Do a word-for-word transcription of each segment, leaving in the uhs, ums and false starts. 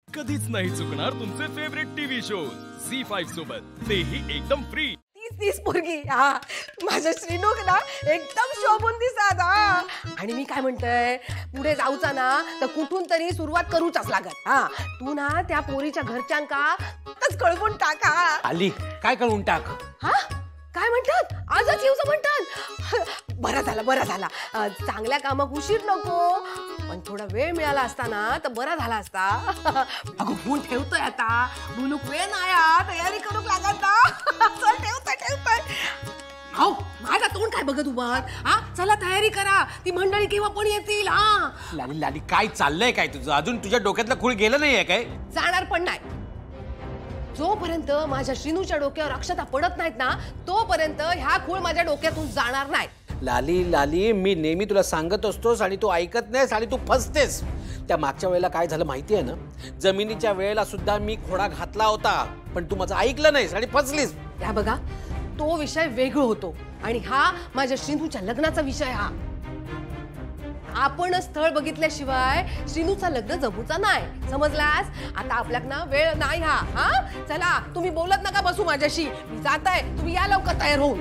कधीच नाही चुकणार तुमचे favourite TV shows Zee five सोबत, तेही एकदम फ्री। तीस तीस पोरगी हा माझा श्रीनूक ना एकदम शोभून दिसत हा। आणि मी काय म्हणतोय, पुढे जाऊचा ना तर कुठून तरी सुरुवात करूच लागत हा। तू ना त्या पोरीच्या घरच्यांका तच कळवून टाका। आली काय कळवून टाक हा काय म्हणतात, आजच येऊच म्हणतात। बरं झालं बरं झाला, चांगल्या कामाक उशीर नको, पण थोडा वेळ मिळाला असता ना तर बरा झाला असता। अगं फोन ठेवतोय आता, बोलूक वेळ नाही, तयारी करूक लागत ना। चल ठेवतोय ठेवतोय। हो माझा तोंड काय बघत उभा हा, चला तयारी करा, ती मंडळी केव्हा पण येतील हा। लाली लाली काय चाललंय काय तुझं, अजून तुझ्या डोक्यातलं खूळ गेलं नाहीये काय? जाणार पण नाही, जोपर्यंत माझ्या श्रीनूच्या डोक्यावर अक्षता पडत नाहीत ना तोपर्यंत ह्या खूळ माझ्या डोक्यातून जाणार नाही। लाली लाली मी नेहमी तुला सांगत असतोस आणि तू ऐकत नाहीस आणि तू फसतेस। त्या मागच्या वेळेला काय झालं माहिती आहे ना, जमिनीच्या वेळेला सुद्धा मी खोडा घातला होता, पण तू माझं ऐकलं नाहीस आणि फसलीस। या बघा तो विषय वेगळा होतो आणि हा माझ्या श्रीनूच्या लग्नाचा विषय। हा आपण स्थळ बघितल्याशिवाय श्रीनूचं लग्न जमूचा नाही, समजलास? आता आपल्याकडे वेळ नाही हा। हा चला तुम्ही बोलत नका बसू माझ्याशी, मी जाताय, तुम्ही या लवकर तयार होऊन।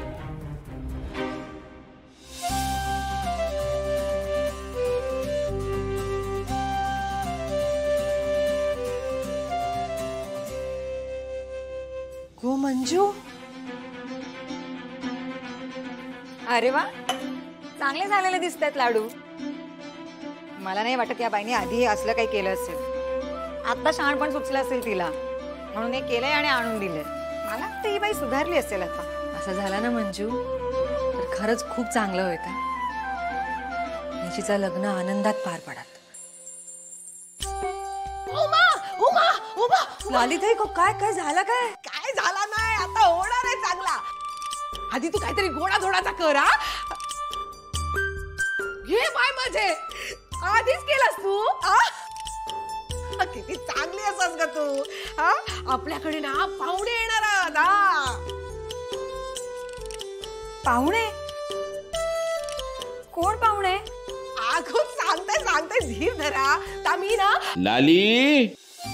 गो मंजू, अरे वा, चांगले झालेले दिसतात लाडू। मला नाही वाटत या बाईने आधी असलं काही केलं असेल, आता शहाणपण सुचलं असेल तिला, म्हणून हे केलंय आणि आणून दिलंय। मला वाटतं ही बाई सुधारली असेल आता। असं झालं ना मंजू तर खरंच खूप चांगलं होईल का, निशीचं लग्न आनंदात पार पडत। उमा उमा उमा लालिताई को काय काय झालं काय? काय झाला नाही, आता होणार आहे चांगला। आधी तू काहीतरी गोडा धोडाचा कर हा। घे बाय माझे, आधीच केलास तू आ? किती चांगली असस ग तू हा। आपल्याकडे ना पाहुणे येणार आहेत। पाहुणे? कोण पाहुणे? अगो सांगते सांगते, धीर धरा। तामी ना लाली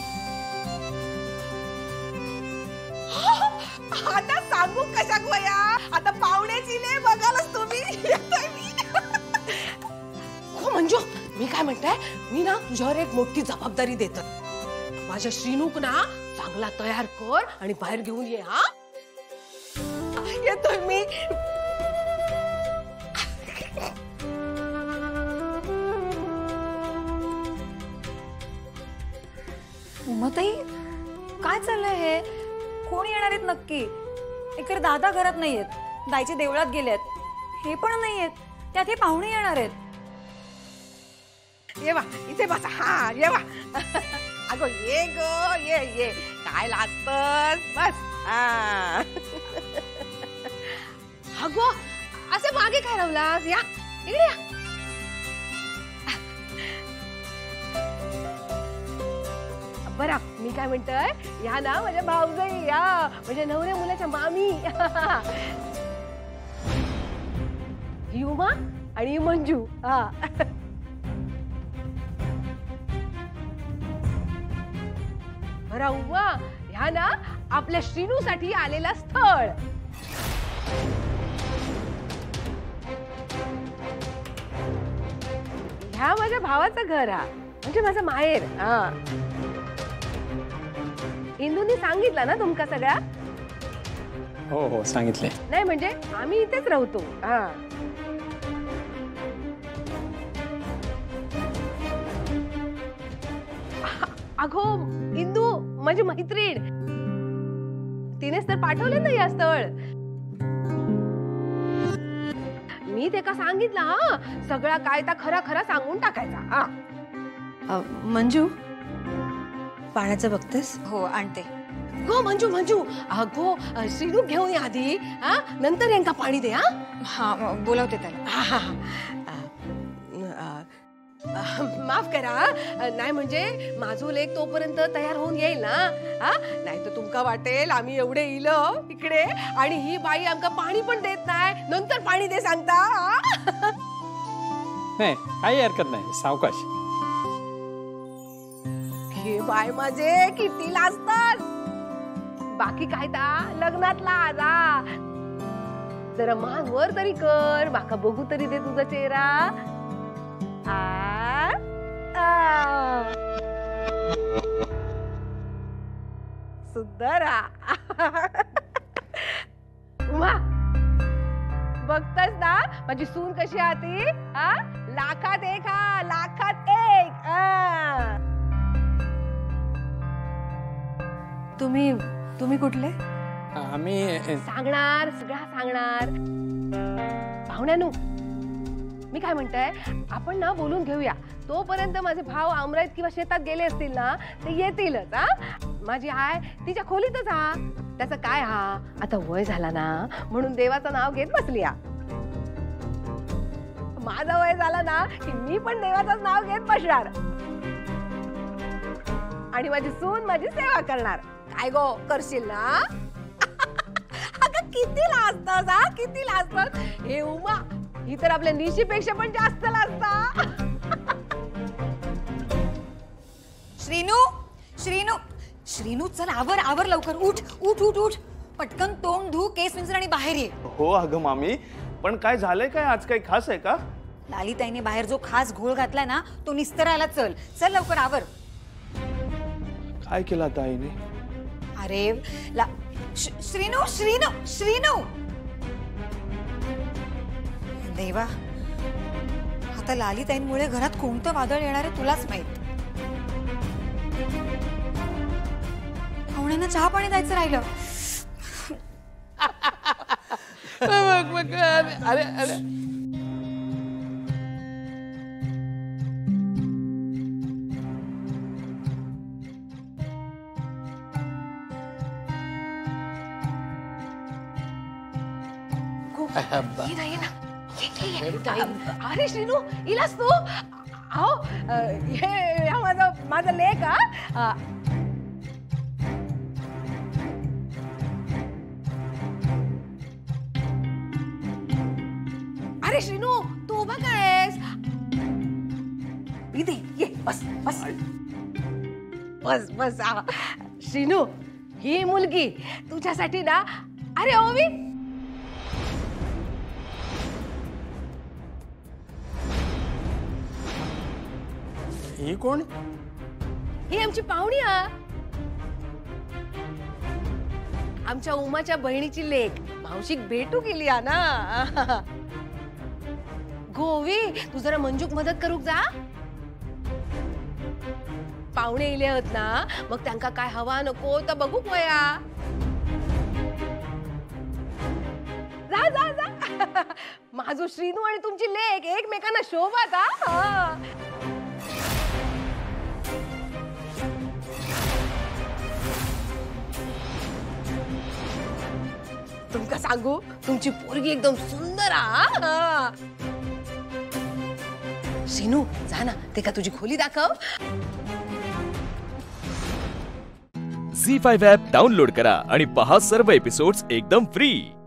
आता सांगू कशा गोया, आता पाहुण्याची ले बघालच तुम्ही। येतोय मी। हो मंजू, मी काय म्हणताय, मी ना तुझ्यावर एक मोठी जबाबदारी देतो। माझ्या श्रीनूक ना चांगला तयार कर आणि बाहेर घेऊन ये हा। येतोय मी। उमाताई काय चाललंय हे? कोण येणार आहेत नक्की? एकतर दादा घरात नाहीयेत, दाईचे देवळात गेलेत, हे पण नाहीयेत, त्यात हे पाहुणे येणार आहेत। ये वा इथे बसा, हा ये वा। अगो ये गो ये ये, काय लागतस बस हा। अगो असे मागे काय रावलास, या इकडे या। बरं मी काय म्हणतोय, या ना माझ्या भाऊजाई, या माझ्या नवऱ्या मुलाच्या मामी। ही उमा आणि मंजू हा। बरं उमा, ह्या ना आपल्या श्रीनूसाठी आलेला स्थळ। ह्या माझ्या भावाचं घर हा, म्हणजे माझं माहेर हा। इंदूनी सांगितलं ना तुमका सगळ्या? हो हो सांगितले। नाही म्हणजे आम्ही इथेच राहतो हा। अगो इंदू माझी मैत्रीण, तिनेच तर पाठवलं ना या स्थळ। मी ते का सांगितलं हा, सगळा काय त्या खरा खरा सांगून टाकायचा हा। मंजू पाण्याचं बघतेस? हो आणते। गो मंजू मंजू, अगो श्रीनू घेऊन या आधी हा, नंतर यांका पाणी दे हा। हा बोलावते त्याला। हा हा माफ करा, नाही म्हणजे माझो लेक तोपर्यंत तयार होऊन येईल ना हा, नाही तर तुमका वाटेल आम्ही एवढे इलो इकडे आणि ही बाई आमका पाणी पण देत नाही, नंतर पाणी दे सांगता। नाही काही हरकत नाही, सावकाश। हे बाय माझे किती लाजतात. बाकी काय ता लग्नातला आजा जरा मान वर तरी कर, माका बघू तरी दे तुझा चेहरा. आ, आ. सुंदर उमा बघतास ना माझी सून कशी आती. हा लाखात एक, हा लाखात एक. आ. तुम्ही तुम्ही कुठले? आम्ही सांगणार सगळा सांगणार. पाहुण्यानू मी काय म्हणताय, आपण ना बोलून घेऊया. तोपर्यंत माझे भाव आमराईत किंवा शेतात गेले असतील ना ते येतीलच. हा माझी आय तिच्या खोलीतच हा. त्याचं काय हा आता वय झाला ना म्हणून देवाचं नाव घेत बसली. हा माझं वय झाला ना की मी पण देवाचंच नाव घेत बसणार आणि माझी सून माझी सेवा करणार. काय गो करशील ना? अगं किती लाजतात, हा किती लाजतात. हे उमा ही तर आपल्या निशीपेक्षा पण जास्त लाजता. श्रीनू श्रीनू श्रीनू चल आवर आवर लवकर. उठ उठ उठ उठ पटकन तोंड धू, केस विंचर आणि बाहेर ये. हो अगं मामी, पण काय झालंय काय? आज काही खास आहे का? लालीताईने बाहेर जो खास घोळ घातलाय ना तो निस्तरायला. चल चल लवकर आवर. काय केलं आता आईने? अरे ला श- श्रीनू श्रीनू श्रीनू देवा, आता लालीताईंमुळे घरात कोणतं वादळ येणार आहे तुलाच माहित. पाहुण्यांना चहा पाणी द्यायचं राहिलं. अरे अरे ये ना, ये ना. ये, ये, ये. अरे श्रीनू इलास तू. आओ हे हा माझा माझा लेक. हा अरे श्रीनू तू उभा काय आहेस? इथे ये बस बस बस बस. श्रीनू ही मुलगी तुझ्यासाठी ना. अरे ओवी ही कोण? ही आमची पाहुणी. आमच्या उमाच्या बहिणीची लेक मावशीक भेटू गेली ना. गोवी तू जरा मंजूक मदत करूक जा. पाहुणे इले आहेत ना मग त्यांका काय हवा नको तर बघूक वया. जा जा जा. माझू श्रीनू आणि तुमची लेक एकमेकांना शोभात. हा तुमका सांगू तुमची पोरगी एकदम सुंदर. हा श्रीनू जा ना ते का तुझी खोली दाखव. झी फाईव्ह ॲप डाउनलोड करा आणि पहा सर्व एपिसोड्स एकदम फ्री.